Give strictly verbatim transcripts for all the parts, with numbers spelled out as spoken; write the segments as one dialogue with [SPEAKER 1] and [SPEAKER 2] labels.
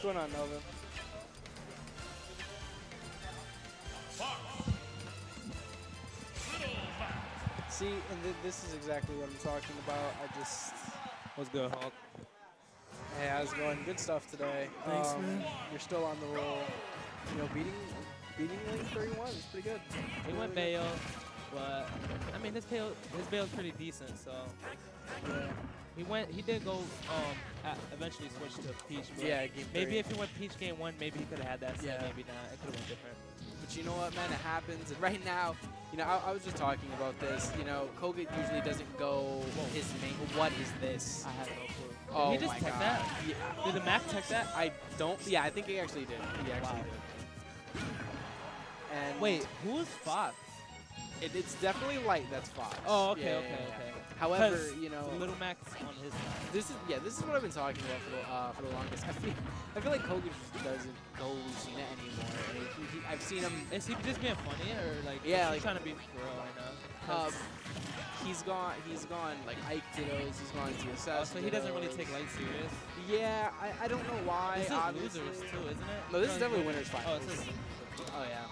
[SPEAKER 1] going on, Melvin? See, and th this is exactly what I'm talking about. I just...
[SPEAKER 2] What's good, Hulk?
[SPEAKER 1] Hey, how's it going? Good stuff today.
[SPEAKER 2] Thanks,
[SPEAKER 1] um,
[SPEAKER 2] man.
[SPEAKER 1] You're still on the roll. You know, beating beating Lane thirty-one is pretty good.
[SPEAKER 2] He
[SPEAKER 1] Really
[SPEAKER 2] went
[SPEAKER 1] good.
[SPEAKER 2] Bayo, but I mean his bail his bail's pretty decent. So
[SPEAKER 1] Yeah.
[SPEAKER 2] he went. He did go. Um, at eventually switch to Peach. But
[SPEAKER 1] Yeah, game
[SPEAKER 2] maybe
[SPEAKER 1] three.
[SPEAKER 2] if he went Peach game one, maybe he could have had that. Set,
[SPEAKER 1] Yeah.
[SPEAKER 2] Maybe not. It could have been different.
[SPEAKER 1] But you know what, man? It happens. And right now, you know, I, I was just talking about this. You know, Kogut usually doesn't go his main. What is this?
[SPEAKER 2] I have no clue. Did
[SPEAKER 1] Oh
[SPEAKER 2] he just
[SPEAKER 1] my
[SPEAKER 2] tech
[SPEAKER 1] God.
[SPEAKER 2] that?
[SPEAKER 1] Yeah.
[SPEAKER 2] Did the Mac tech that?
[SPEAKER 1] I don't. Yeah, I think he actually did. He actually
[SPEAKER 2] Wow.
[SPEAKER 1] did. And
[SPEAKER 2] Wait, who's Fox?
[SPEAKER 1] it, it's definitely Light that's Fox.
[SPEAKER 2] Oh, okay,
[SPEAKER 1] Yeah,
[SPEAKER 2] okay,
[SPEAKER 1] yeah, yeah.
[SPEAKER 2] okay.
[SPEAKER 1] However,
[SPEAKER 2] 'Cause
[SPEAKER 1] you know,
[SPEAKER 2] Little Mac's on his side.
[SPEAKER 1] this is yeah, this is what I've been talking about for the uh, for the longest. I feel I feel like Kogut just doesn't go Lucina anymore. And he, he, I've seen him.
[SPEAKER 2] Is he just being funny or like?
[SPEAKER 1] Yeah,
[SPEAKER 2] is he
[SPEAKER 1] like-
[SPEAKER 2] trying to be for real right now?
[SPEAKER 1] Um,
[SPEAKER 2] 'Cause-
[SPEAKER 1] he's gone. He's gone like Ike Dittos. He's gone to S S.
[SPEAKER 2] oh, so he doesn't really
[SPEAKER 1] Dittos.
[SPEAKER 2] take light serious.
[SPEAKER 1] Yeah, I, I don't know why.
[SPEAKER 2] This is
[SPEAKER 1] obviously.
[SPEAKER 2] losers too, isn't it?
[SPEAKER 1] No, this is
[SPEAKER 2] No,
[SPEAKER 1] definitely
[SPEAKER 2] it's-
[SPEAKER 1] winners
[SPEAKER 2] Oh,
[SPEAKER 1] finals.
[SPEAKER 2] it says.
[SPEAKER 1] Oh yeah.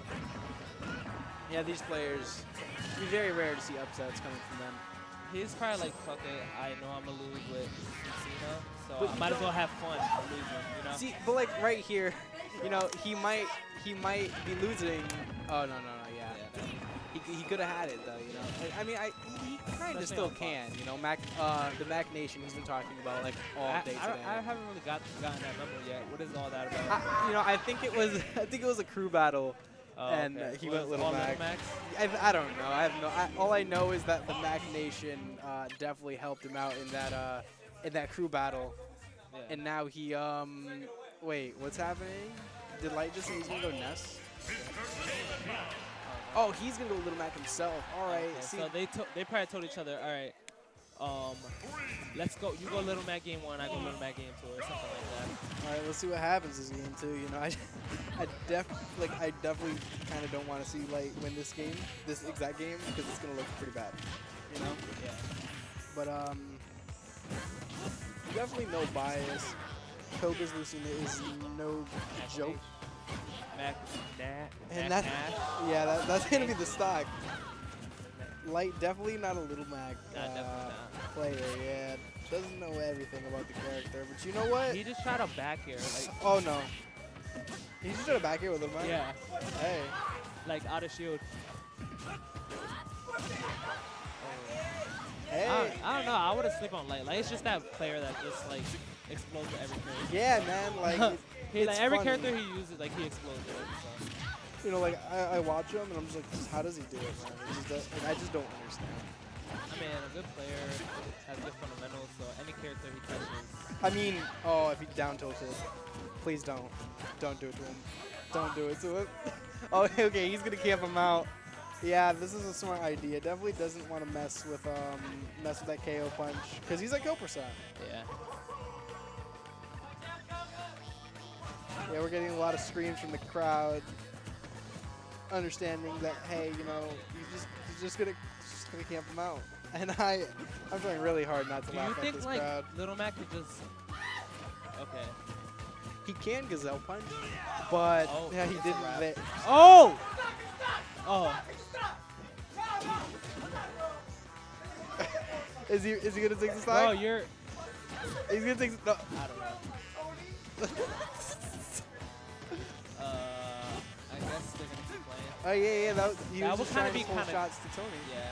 [SPEAKER 1] Yeah, these players. It'd be very rare to see upsets coming from them.
[SPEAKER 2] He's probably like, fuck it, I know I'm gonna lose with Cena, so
[SPEAKER 1] But
[SPEAKER 2] I
[SPEAKER 1] you
[SPEAKER 2] might as well
[SPEAKER 1] don't-
[SPEAKER 2] have fun losing, you know?
[SPEAKER 1] See, but like right here, you know, he might he might be losing. Oh no no no yeah.
[SPEAKER 2] Yeah, no.
[SPEAKER 1] He, he could have had it though, you know. I, I mean, I he kind of
[SPEAKER 2] Especially
[SPEAKER 1] still
[SPEAKER 2] on Fox.
[SPEAKER 1] can, you know. Mac, uh, the Mac Nation he's been talking about like all
[SPEAKER 2] I,
[SPEAKER 1] day
[SPEAKER 2] I,
[SPEAKER 1] today.
[SPEAKER 2] I haven't really got, gotten that memo yet. What is all that about?
[SPEAKER 1] I, you know, I think it was I think it was a crew battle,
[SPEAKER 2] Oh,
[SPEAKER 1] and
[SPEAKER 2] okay.
[SPEAKER 1] uh, he
[SPEAKER 2] Was
[SPEAKER 1] went Little
[SPEAKER 2] all
[SPEAKER 1] Mac.
[SPEAKER 2] Max?
[SPEAKER 1] I, I don't know. I have no. I, all I know is that the Mac Nation uh, definitely helped him out in that uh, in that crew battle,
[SPEAKER 2] Yeah.
[SPEAKER 1] and now he um. Wait, what's happening? Did Light just say he's gonna go Ness? Oh, he's gonna go Little Mac himself. All right.
[SPEAKER 2] Okay,
[SPEAKER 1] See,
[SPEAKER 2] so they to they probably told each other, all right, um, let's go. You go Little Mac game one, I go Little Mac game two, or something like
[SPEAKER 1] all right. Let's see what happens this game too. You know, I, I def like I definitely kind of don't want to see Light win this game, this exact game, because it's gonna look pretty bad. You know.
[SPEAKER 2] that. Yeah.
[SPEAKER 1] But um, definitely no bias. Koga's Lucina is no joke.
[SPEAKER 2] Mac, Nat,
[SPEAKER 1] And
[SPEAKER 2] Mac
[SPEAKER 1] that,
[SPEAKER 2] Nash.
[SPEAKER 1] yeah, that, that's gonna be the stock. Light definitely not a Little Mac
[SPEAKER 2] Nah,
[SPEAKER 1] uh,
[SPEAKER 2] definitely not.
[SPEAKER 1] player. Yeah, doesn't know everything about the character. But you know what?
[SPEAKER 2] He just tried a back air, like,
[SPEAKER 1] Oh no, he just did a back here with Little Mac.
[SPEAKER 2] yeah,
[SPEAKER 1] Hey.
[SPEAKER 2] like out of shield.
[SPEAKER 1] Hey.
[SPEAKER 2] I, I don't know. I would have sleep on Light. Like it's just that player that just like explodes with every character.
[SPEAKER 1] Yeah, man. Like, it-
[SPEAKER 2] He,
[SPEAKER 1] it's
[SPEAKER 2] like every
[SPEAKER 1] funny.
[SPEAKER 2] character he uses, like he explodes with it. So.
[SPEAKER 1] You know, like I, I watch him and I'm just like, how does he do it, man? It just does, like, I just don't understand.
[SPEAKER 2] I mean, a good player has good fundamentals, so any character he touches.
[SPEAKER 1] I mean, oh, if he down tilted, please don't. Don't do it to him. Don't do it to him. Oh, okay, he's gonna camp him out. Yeah, this is a smart idea. Definitely doesn't want to mess with um mess with that K O punch because he's at kill percent.
[SPEAKER 2] Yeah.
[SPEAKER 1] Yeah, we're getting a lot of screams from the crowd, understanding that hey, you know, he's just he's just gonna just gonna camp him out. And I, I'm trying really hard not to
[SPEAKER 2] Do you
[SPEAKER 1] laugh at
[SPEAKER 2] think
[SPEAKER 1] this
[SPEAKER 2] like
[SPEAKER 1] crowd.
[SPEAKER 2] Little Mac could just? Okay.
[SPEAKER 1] He can gazelle punch, but
[SPEAKER 2] Oh,
[SPEAKER 1] yeah, he
[SPEAKER 2] it's a
[SPEAKER 1] didn't.
[SPEAKER 2] wrap.
[SPEAKER 1] There.
[SPEAKER 2] Oh. Oh.
[SPEAKER 1] Is he is he gonna take the
[SPEAKER 2] Bro,
[SPEAKER 1] stock?
[SPEAKER 2] you're.
[SPEAKER 1] He's gonna take the, no.
[SPEAKER 2] I don't know. Uh, I guess they're gonna keep playing.
[SPEAKER 1] Oh yeah, yeah. That was, he
[SPEAKER 2] That
[SPEAKER 1] was
[SPEAKER 2] would
[SPEAKER 1] just
[SPEAKER 2] kinda
[SPEAKER 1] trying
[SPEAKER 2] be
[SPEAKER 1] to pull
[SPEAKER 2] kinda-
[SPEAKER 1] shots to Tony.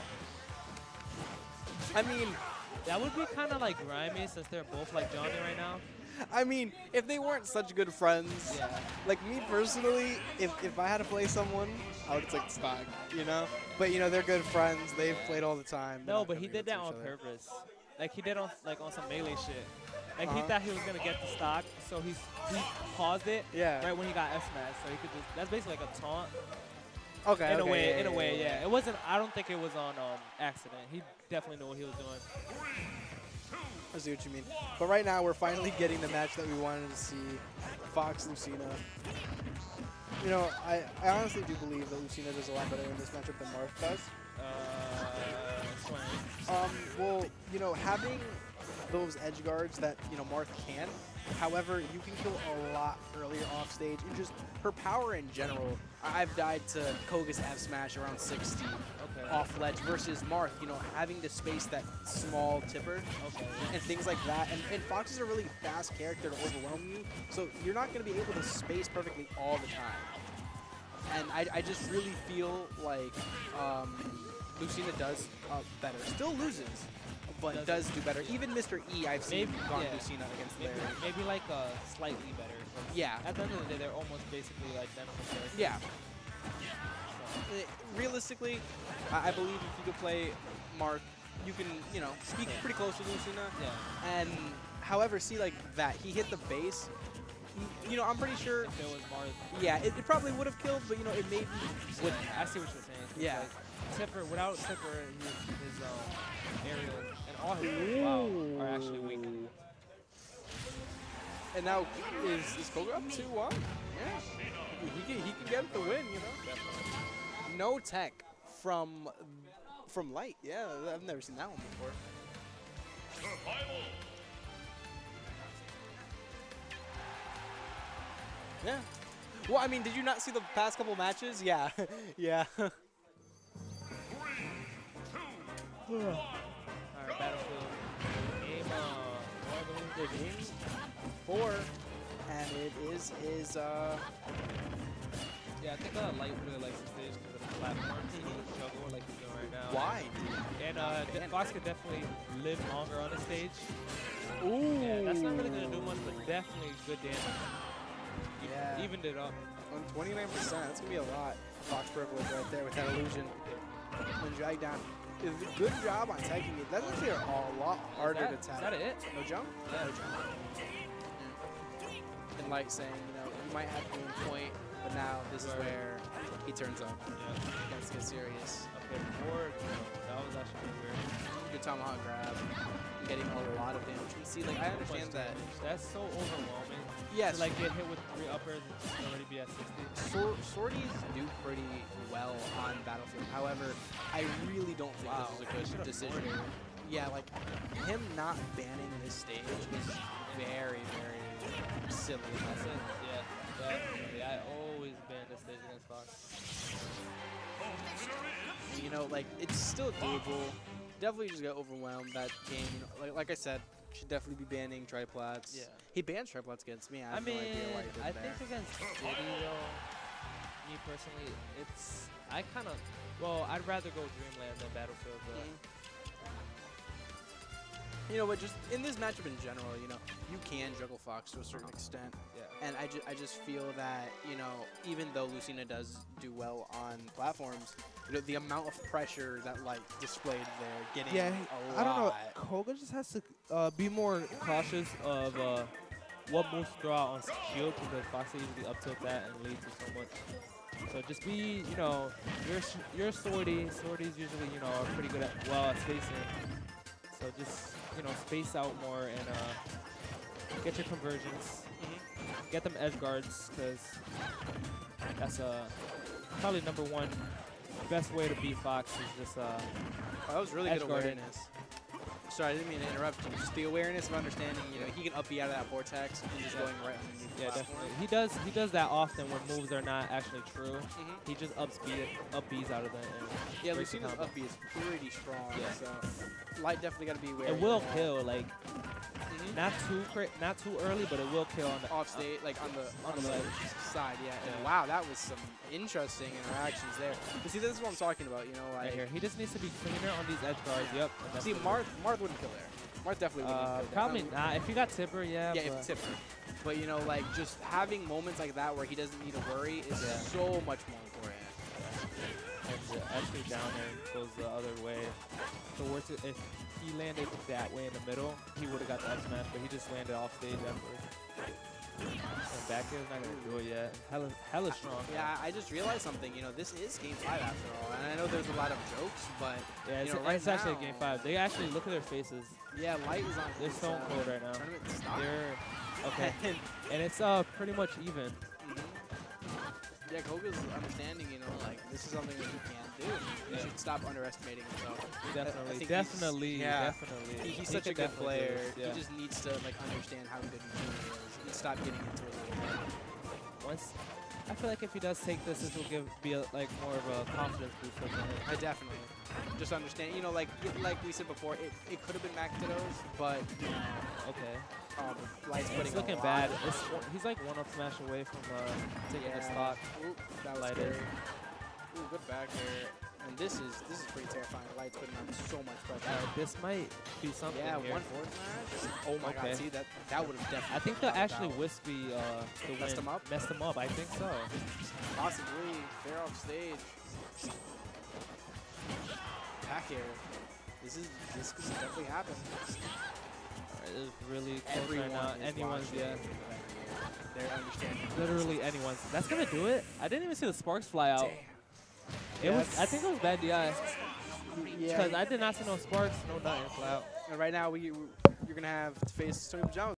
[SPEAKER 2] Yeah.
[SPEAKER 1] I mean,
[SPEAKER 2] That would be kind of like grimy since they're both like Johnny right now.
[SPEAKER 1] I mean, if they weren't such good friends,
[SPEAKER 2] Yeah.
[SPEAKER 1] like me personally, if if I had to play someone, I would take the stock, you know. But you know, they're good friends. They've played all the time. They're
[SPEAKER 2] No,
[SPEAKER 1] not
[SPEAKER 2] but he
[SPEAKER 1] coming
[SPEAKER 2] did that
[SPEAKER 1] against
[SPEAKER 2] on
[SPEAKER 1] each other.
[SPEAKER 2] purpose. Like he did on like on some melee shit. Like he
[SPEAKER 1] Uh-huh.
[SPEAKER 2] thought he was gonna get the stock, so he's he paused it
[SPEAKER 1] Yeah.
[SPEAKER 2] right when he got S smash, so he could just. That's basically like a taunt.
[SPEAKER 1] Okay.
[SPEAKER 2] In a
[SPEAKER 1] okay,
[SPEAKER 2] way,
[SPEAKER 1] yeah,
[SPEAKER 2] in a
[SPEAKER 1] yeah,
[SPEAKER 2] way,
[SPEAKER 1] yeah,
[SPEAKER 2] yeah. It wasn't. I don't think it was on um accident. He definitely knew what he was doing.
[SPEAKER 1] I see what you mean. But right now, we're finally getting the match that we wanted to see. Fox Lucina. You know, I, I honestly do believe that Lucina does a lot better in this matchup than Marth does.
[SPEAKER 2] Uh, explain.
[SPEAKER 1] Um, well, you know, having those edge guards that, you know, Marth can. However, you can kill a lot earlier off stage, and just her power in general. I- I've died to Koga's F smash around sixty
[SPEAKER 2] Okay.
[SPEAKER 1] off ledge versus Marth, you know, having to space that small tipper
[SPEAKER 2] Okay.
[SPEAKER 1] and things like that. And, and Fox is a really fast character to overwhelm you, so you're not going to be able to space perfectly all the time. And I, I just really feel like um, Lucina does uh, better. Still loses, but
[SPEAKER 2] Does
[SPEAKER 1] does do better. Even Mister E, I've seen
[SPEAKER 2] Maybe-
[SPEAKER 1] gone
[SPEAKER 2] yeah.
[SPEAKER 1] Lucina against
[SPEAKER 2] Maybe,
[SPEAKER 1] Larry.
[SPEAKER 2] maybe like uh, slightly better. 'cause
[SPEAKER 1] Yeah.
[SPEAKER 2] At the end of the day, they're almost basically identical characters.
[SPEAKER 1] Yeah.
[SPEAKER 2] So,
[SPEAKER 1] Uh, Realistically, I, I believe if you could play Mark, you can, you know, speak pretty close to Lucina.
[SPEAKER 2] yeah.
[SPEAKER 1] And however, see like that, he hit the base. You know, I'm pretty sure.
[SPEAKER 2] If there was Mars.
[SPEAKER 1] Yeah, it, it probably would have killed, but you know, it maybe would.
[SPEAKER 2] I see what you're saying. 'cause,
[SPEAKER 1] Yeah.
[SPEAKER 2] Like, Tipper, without Tipper, his, his um, aerial and all his moves, wow, are actually weak.
[SPEAKER 1] And now is is Koga up two one? Yeah, he can he can get the win. You know,
[SPEAKER 2] Definitely.
[SPEAKER 1] no tech from from Light. Yeah, I've never seen that one before. Yeah. Well, I mean, did you not see the past couple matches? Yeah, yeah.
[SPEAKER 2] Alright, Battlefield. Game, uh, I believe.
[SPEAKER 1] The game's four, and it is is uh.
[SPEAKER 2] Yeah, I think uh, Light really likes the stage because of the platforms. He can juggle like he's doing right now.
[SPEAKER 1] Why?
[SPEAKER 2] And uh, De Fox could definitely live longer on the stage.
[SPEAKER 1] Ooh.
[SPEAKER 2] Yeah, that's not really going to do much, but definitely good damage.
[SPEAKER 1] Yeah.
[SPEAKER 2] Evened it up.
[SPEAKER 1] On twenty-nine percent, that's gonna be a lot. Fox privilege right there with that illusion. And drag down. Good job on taking it. That's actually a lot harder
[SPEAKER 2] that,
[SPEAKER 1] to tap.
[SPEAKER 2] Is that it?
[SPEAKER 1] No jump?
[SPEAKER 2] Yeah.
[SPEAKER 1] No jump. Yeah. And Light saying, you know, you might have game point, but now this is
[SPEAKER 2] Right.
[SPEAKER 1] where he turns up.
[SPEAKER 2] Yeah.
[SPEAKER 1] Let's get serious.
[SPEAKER 2] Okay, forward. That was actually weird.
[SPEAKER 1] Good tomahawk grab. Getting a lot of damage. You see, like, I understand that.
[SPEAKER 2] That's so overwhelming.
[SPEAKER 1] Yes.
[SPEAKER 2] To, like, get hit with three uppers and already be at sixty.
[SPEAKER 1] Sor sorties do pretty well on Battlefield. However, I really don't think
[SPEAKER 2] Wow.
[SPEAKER 1] this was a good decision. Yeah, like him not banning this stage is very, very silly.
[SPEAKER 2] That's it. Yeah, definitely. I always ban this stage against Fox.
[SPEAKER 1] You know, like it's still doable. Definitely just got overwhelmed that game. You know, like, like I said, should definitely be banning triplats.
[SPEAKER 2] Yeah.
[SPEAKER 1] He bans triplats against me. I
[SPEAKER 2] I
[SPEAKER 1] have
[SPEAKER 2] mean,
[SPEAKER 1] no idea why he did
[SPEAKER 2] I
[SPEAKER 1] there.
[SPEAKER 2] think against Diddy, though, me personally, it's, I kind of, well, I'd rather go Dreamland than Battlefield, but
[SPEAKER 1] Mhm. You know, but just in this matchup in general, you know, you can juggle Fox to a certain extent.
[SPEAKER 2] yeah.
[SPEAKER 1] And I, ju I just feel that, you know, even though Lucina does do well on platforms, you know, the amount of pressure that Light displayed there, getting
[SPEAKER 3] Yeah,
[SPEAKER 1] a
[SPEAKER 3] I don't know.
[SPEAKER 1] lot.
[SPEAKER 3] Koga just has to uh, be more
[SPEAKER 2] Cautious of uh, what moves to throw out on shield because Fox usually up tilt that and lead to so much. So just be, you know, your your sortie, sorties usually, you know, are pretty good at, well, at spacing. So just, you know, space out more and uh, get your conversions.
[SPEAKER 1] Mhm.
[SPEAKER 2] Get them edge guards because that's uh, probably number one best way to beat Fox is just uh,
[SPEAKER 1] Oh, that was really
[SPEAKER 2] edge
[SPEAKER 1] good
[SPEAKER 2] guarding.
[SPEAKER 1] awareness. Sorry, I didn't mean to interrupt you. Just the awareness of understanding, you know, he can up B out of that vortex and just
[SPEAKER 2] Yeah.
[SPEAKER 1] going right underneath the
[SPEAKER 2] Yeah,
[SPEAKER 1] platform.
[SPEAKER 2] definitely. He does he does that often when moves are not actually true.
[SPEAKER 1] Mhm.
[SPEAKER 2] He just ups B up B's out of that. And
[SPEAKER 1] Yeah,
[SPEAKER 2] breaks the
[SPEAKER 1] Lucina's
[SPEAKER 2] combo.
[SPEAKER 1] up B is pretty strong,
[SPEAKER 2] Yeah.
[SPEAKER 1] so Light definitely got to be wary.
[SPEAKER 2] It will
[SPEAKER 1] of that.
[SPEAKER 2] kill, like
[SPEAKER 1] Mhm.
[SPEAKER 2] not too cra not too early, but it will kill on the
[SPEAKER 1] Off state, like on the
[SPEAKER 2] on
[SPEAKER 1] on
[SPEAKER 2] the
[SPEAKER 1] the
[SPEAKER 2] ledge.
[SPEAKER 1] side, yeah. And
[SPEAKER 2] Yeah.
[SPEAKER 1] wow, that was some interesting interactions there. But see, this is what I'm talking about. You know,
[SPEAKER 2] right
[SPEAKER 1] like
[SPEAKER 2] here. He just needs to be cleaner on these edge guards. Yep. and that's
[SPEAKER 1] see,
[SPEAKER 2] what
[SPEAKER 1] Marth Marth wouldn't kill there. Marth definitely wouldn't
[SPEAKER 2] Uh,
[SPEAKER 1] kill there.
[SPEAKER 2] probably
[SPEAKER 1] Um,
[SPEAKER 2] not. If you got Tipper, yeah.
[SPEAKER 1] Yeah,
[SPEAKER 2] but
[SPEAKER 1] if Tipper. But you know, like just having moments like that where he doesn't need to worry is
[SPEAKER 2] Yeah.
[SPEAKER 1] so much more important.
[SPEAKER 2] And uh, actually down there goes the other way. So worse it- if he landed that way in the middle, he would have got the F smash, but he just landed off stage afterwards. And back air's not gonna do it yet. Hella, hella strong.
[SPEAKER 1] Yeah, I just realized something. You know, this is game five after all, and I know there's a lot of jokes, but
[SPEAKER 2] Yeah, it's,
[SPEAKER 1] you know, right
[SPEAKER 2] it's actually
[SPEAKER 1] now-
[SPEAKER 2] a game five. They actually look at their faces.
[SPEAKER 1] yeah, Light is on.
[SPEAKER 2] They're
[SPEAKER 1] his,
[SPEAKER 2] stone
[SPEAKER 1] uh,
[SPEAKER 2] cold right now.
[SPEAKER 1] Tournament stock.
[SPEAKER 2] They're okay,
[SPEAKER 1] And-
[SPEAKER 2] and it's uh pretty much even.
[SPEAKER 1] Mhm. Yeah, Koga's understanding, you know, like, this is something that he can do. You
[SPEAKER 2] Yeah.
[SPEAKER 1] should stop underestimating himself.
[SPEAKER 2] Definitely,
[SPEAKER 1] think he's-
[SPEAKER 2] definitely,
[SPEAKER 1] yeah.
[SPEAKER 2] definitely.
[SPEAKER 1] He, he's
[SPEAKER 2] He
[SPEAKER 1] such a
[SPEAKER 2] could
[SPEAKER 1] good
[SPEAKER 2] definitely do
[SPEAKER 1] player.
[SPEAKER 2] it, Yeah.
[SPEAKER 1] He just needs to, like, understand how good he really is and stop getting into it.
[SPEAKER 2] Once, I feel like if he does take this, this will give be a, like more of a confidence booster for him.
[SPEAKER 1] I definitely. Just understand, you know, like like we said before, it, it could have been Mac Dittos, but, you know,
[SPEAKER 2] Okay.
[SPEAKER 1] um, Light's putting
[SPEAKER 2] It's
[SPEAKER 1] a
[SPEAKER 2] looking
[SPEAKER 1] lot
[SPEAKER 2] bad.
[SPEAKER 1] of-
[SPEAKER 2] It's, one- he's like one up smash away from uh, taking
[SPEAKER 1] yeah.
[SPEAKER 2] a stock.
[SPEAKER 1] Oop, that was
[SPEAKER 2] Light
[SPEAKER 1] scary.
[SPEAKER 2] is.
[SPEAKER 1] Ooh, good back there. And this is this is pretty terrifying. Light's putting on so much pressure.
[SPEAKER 2] Uh, this might be something
[SPEAKER 1] yeah,
[SPEAKER 2] here.
[SPEAKER 1] one forward smash. Oh my
[SPEAKER 2] Okay.
[SPEAKER 1] god, see that that would have definitely.
[SPEAKER 2] I think
[SPEAKER 1] been
[SPEAKER 2] they'll
[SPEAKER 1] knocked
[SPEAKER 2] actually
[SPEAKER 1] out.
[SPEAKER 2] Wispy uh, the
[SPEAKER 1] Messed
[SPEAKER 2] win.
[SPEAKER 1] him up?
[SPEAKER 2] Messed him up. I think so.
[SPEAKER 1] Possibly fair off stage. Back air. This is this could definitely happen.
[SPEAKER 2] It's really close
[SPEAKER 1] Everyone
[SPEAKER 2] right now.
[SPEAKER 1] is
[SPEAKER 2] Anyone's,
[SPEAKER 1] watching.
[SPEAKER 2] yeah.
[SPEAKER 1] They're understanding.
[SPEAKER 2] Literally anyone's. That's gonna do it. I didn't even see the sparks fly out.
[SPEAKER 1] Damn.
[SPEAKER 2] It was.
[SPEAKER 1] Yes.
[SPEAKER 2] I think it was bad D I.
[SPEAKER 1] Yeah.
[SPEAKER 2] Because I did not see no sparks, no nothing fly out.
[SPEAKER 1] And right now we you're gonna have to face Tony Jones.